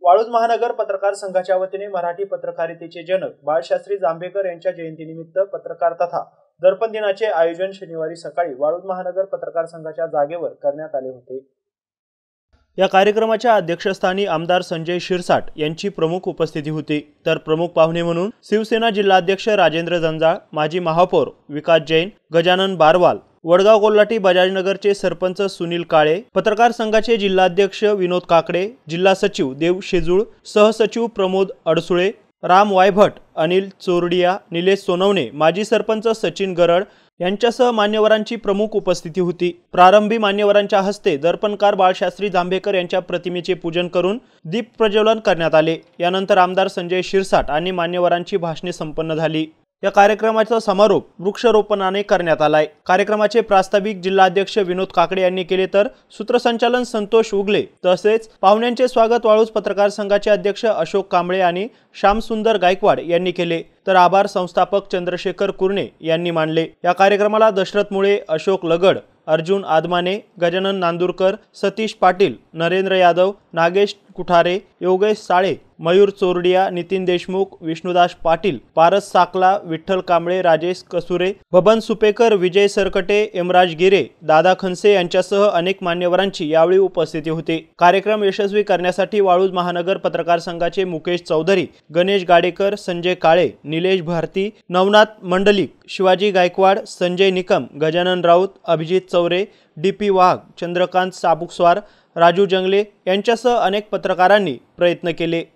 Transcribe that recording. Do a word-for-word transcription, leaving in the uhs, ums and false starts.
वाळूज महानगर पत्रकार संघाच्या वतीने मराठी पत्रकारितेचे जनक बाळशास्त्री जांभेकर यांच्या जयंतीनिमित्त पत्रकार तथा दर्पण दिनाचे आयोजन शनिवारी सकाळी वाळूज महानगर पत्रकार संघाच्या जागेवर करण्यात आले होते। या कार्यक्रमाच्या अध्यक्षस्थानी आमदार संजय शिरसाट यांची प्रमुख उपस्थिती होती। तर प्रमुख पाहुणे म्हणून शिवसेना जिल्हाध्यक्ष राजेंद्र जंजाळ, माजी महापौर विकास जैन, गजानन बारवाल, वडगाव कोल्हाटी बजाजनगरचे सरपंच सुनील काळे, पत्रकार संघाचे जिल्हाध्यक्ष विनोद काकडे, जिल्हा सचिव देव शेजूळ, सहसचिव प्रमोद अडसुळे, राम वायभट, अनिल चोरडिया, निलेश सोनवणे, माजी सरपंच सचिन गरड यांच्यासह मान्यवरांची प्रमुख उपस्थिती होती। प्रारंभी मान्यवरांच्या हस्ते दर्पणकार बाळशास्त्री जांभेकर यांच्या प्रतिमेचे पूजन करून दीप प्रज्वलन करण्यात आले। यानंतर आमदार संजय शिरसाट आणि मान्यवरांची भाषणे संपन्न झाली। या कार्यक्रमाचा समारोप वृक्षारोपणाने करण्यात आलाय। कार्यक्रमाचे प्रास्ताविक जिल्हाध्यक्ष विनोद काकडे यांनी केले, तर सूत्रसंचालन संतोष उगले, तसेच पाहुण्यांचे स्वागत वाळूज पत्रकार संघाचे अध्यक्ष अशोक कांबळे आणि श्यामसुंदर गायकवाड यांनी केले, तर आभार संस्थापक चंद्रशेखर कुर्णे यांनी मानले। या कार्यक्रमाला दशरथ मुळे, अशोक लगड, अर्जुन आदमाने, गजानन नांदुरकर, सतीश पाटील, नरेंद्र यादव, नागेश कुठारे, योगेश साळे, मयूर चोरडिया, नितीन देशमुख, विष्णुदास पाटील, पारस साकला, विठ्ठल कांबळे, राजेश कसुरे, बबन सुपेकर, विजय सरकटे, एमराज गिरे, दादा खनसे यांच्यासह अनेक मान्यवरांची यावेळी उपस्थिती होती। कार्यक्रम यशस्वी करण्यासाठी वाळूज महानगर पत्रकार संघाचे मुकेश चौधरी, गणेश गाडेकर, संजय काळे, निलेश भारती, नवनाथ मंडलिक, शिवाजी गायकवाड, संजय निकम, गजानन राऊत, अभिजित चौरे, डी पी वाघ, चंद्रकांत साबुकस्वार, राजू जंगले यांच्यासह अनेक पत्रकारांनी प्रयत्न केले।